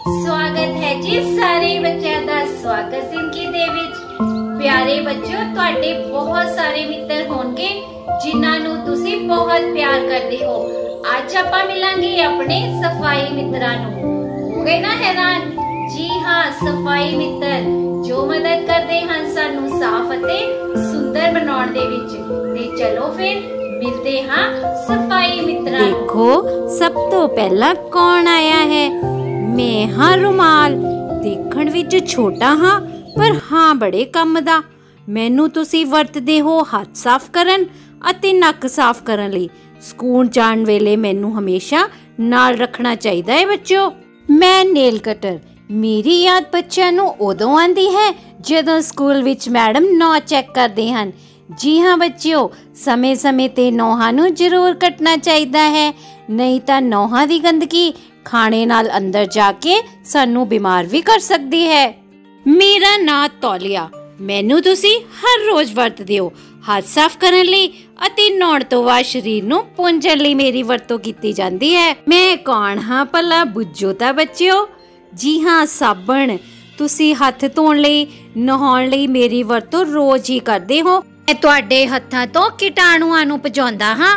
स्वागत है जी सारे बच्चों का। स्वागत जिंदगी दे विच। प्यारे बच्चों, तुहाडे बहुत सारे मित्र होंगे जिन्हां नूं तुसीं बहुत प्यार करते हो। आज आपां मिलांगे अपने सफाई मित्रां नूं। हो गए ना हैरान? जी हाँ, सफाई मित्र जो मदद करते हैं सानू साफ अते सुंदर बनाउण दे विच। ते चलो फिर मिलते हाँ सफाई मित्रां। देखो सब तो पहला कौन आया है? मैं हाँ रुमाल। देखण विच छोटा हाँ पर हाँ बड़े काम दा। मैनू तुसी वरतदे हो हथ साफ करन अते नक साफ करन लई। स्कूल जाण वेले मैनू हमेशा नाल रखना चाहिदा है बच्चों। मैं नेल कटर। मेरी याद बच्चों नू उदों आंदी है जदों स्कूल विच मैडम नौ चेक करदे हन। जी हाँ बच्चों, समय समय ते नौहां नू जरूर कटना चाहिदा है, नहीं तां नौहां दी गंदगी खाने नाल अंदर जाके सानू बीमार भी कर सकदी है। मेरा नाम तौलिया। मैनू तुसी हर रोज वरतदे हो हाथ साफ करन लई अते नहाउण तो बाद शरीर नू पोंछण लई मेरी वरतों कीती जांदी है। मैं कौन हाँ भला बुझो तां बच्चों? जी हाँ, साबण। तुसी हथ धोण लई नहाउण लई मेरी वरतों रोज ही करदे हो। मैं तुहाडे हत्थां तो कीटाणुआं नू भजाउंदा हाँ।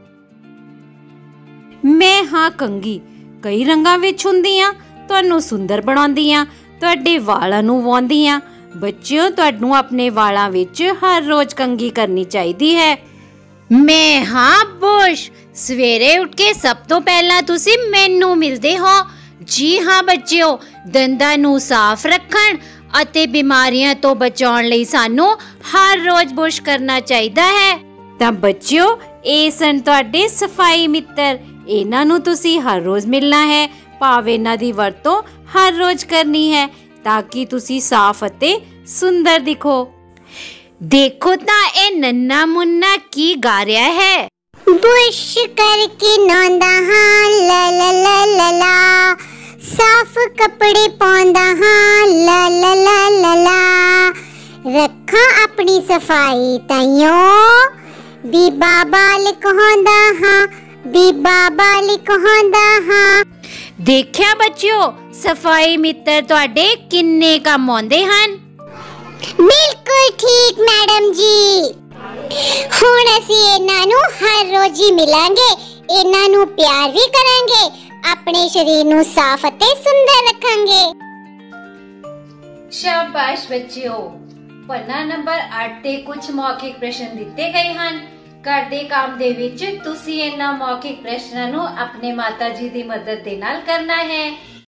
मैं हाँ कंघी। कई रंगां विच हुंदियां, तुहानू सुंदर बनाउंदियां, तुहाडे वालां नू वाउंदियां। बच्चों, तुहानू अपने वालां विच हर रोज कंघी करनी चाहिदी है। मैं हाँ बुरश। सवेरे उठ के सब तो पहला तुसी मैनू मिलदे हो। जी हाँ बच्चों, दंदां नू साफ रखण ਅਤੇ ਬਿਮਾਰੀਆਂ ਤੋਂ ਬਚਾਉਣ ਲਈ ਸਾਨੂੰ ਹਰ ਰੋਜ਼ ਬੁਰਸ਼ ਕਰਨਾ ਚਾਹੀਦਾ ਹੈ। ਤਾਂ ਬੱਚਿਓ, ਇਹ ਸਨ ਤੁਹਾਡੇ ਸਫਾਈ ਮਿੱਤਰ। ਇਹਨਾਂ ਨੂੰ ਤੁਸੀਂ ਹਰ ਰੋਜ਼ ਮਿਲਣਾ ਹੈ, ਭਾਵੇਂ ਇਹਨਾਂ ਦੀ ਵਰਤੋਂ ਹਰ ਰੋਜ਼ ਕਰਨੀ ਹੈ ਤਾਂ ਕਿ ਤੁਸੀਂ ਸਾਫ਼ ਅਤੇ ਸੁੰਦਰ ਦਿਖੋ। ਦੇਖੋ ਤਾਂ ਇਹ ਨੰਨਾ ਮੁੰਨਾ ਕੀ ਗਾ ਰਿਹਾ ਹੈ। बुश करके नौंदा हाँ ला ला ला ला ला, साफ कपड़े पाउंदा हाँ ला ला ला ला ला, रखा अपनी सफाई ताइयो बीबा बाल कहंदा हाँ बीबा बाल कहंदा हाँ। ਦੇਖਿਆ ਬੱਚਿਓ, ਸਫਾਈ ਮਿੱਤਰ ਤੁਹਾਡੇ ਕਿੰਨੇ ਕੰਮ ਆਉਂਦੇ ਹਨ। बिल्कुल ठीक मैडम जी। ਹੁਣ ਅਸੀਂ ਇਹਨਾਂ ਨੂੰ ਹਰ ਰੋਜ਼ ਹੀ ਮਿਲਾਂਗੇ, ਇਹਨਾਂ ਨੂੰ ਪਿਆਰ ਵੀ ਕਰਾਂਗੇ, ਆਪਣੇ ਸਰੀਰ ਨੂੰ ਸਾਫ਼ ਅਤੇ ਸੁੰਦਰ ਰੱਖਾਂਗੇ। शाबाश बच्चों। पन्ना नंबर 8 ਤੇ ਕੁਝ ਮੌਖਿਕ ਪ੍ਰਸ਼ਨ ਦਿੱਤੇ ਗਏ ਹਨ। ਘਰ ਦੇ ਕੰਮ ਦੇ ਵਿੱਚ ਤੁਸੀਂ ਇਹਨਾਂ ਮੌਖਿਕ ਪ੍ਰਸ਼ਨਾਂ ਨੂੰ ਆਪਣੇ ਮਾਤਾ ਜੀ ਦੀ ਮਦਦ ਦੇ ਨਾਲ ਕਰਨਾ ਹੈ।